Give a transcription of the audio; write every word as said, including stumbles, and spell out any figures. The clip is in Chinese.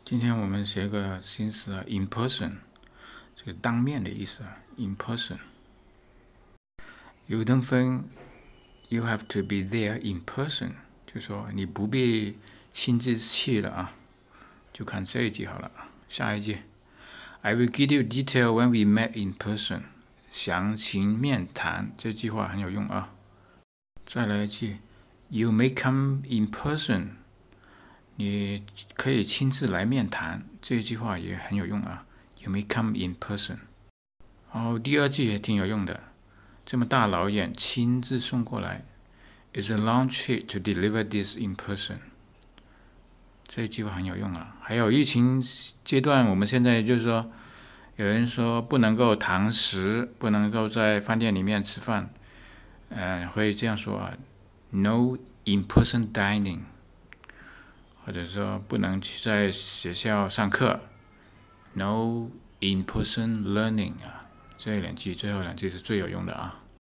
今天我们学个新词啊 ，in person， 这个当面的意思啊 ，in person。有等分 ，you have to be there in person， 就说你不必亲自去了啊，就看这一句好了。下一句 ，I will give you detail when we met in person， 详情面谈，这句话很有用啊。再来一句 ，You may come in person。你可以亲自来面谈，这句话也很有用啊。You may come in person。然后第二句也挺有用的，这么大老远亲自送过来 ，It's a long trip to deliver this in person。这句话很有用啊。还有疫情阶段，我们现在就是说，有人说不能够堂食，不能够在饭店里面吃饭，呃，会这样说啊 ，No in-person dining。或者说不能去在学校上课 ，no in-person learning 啊，这两句最后两句是最有用的啊。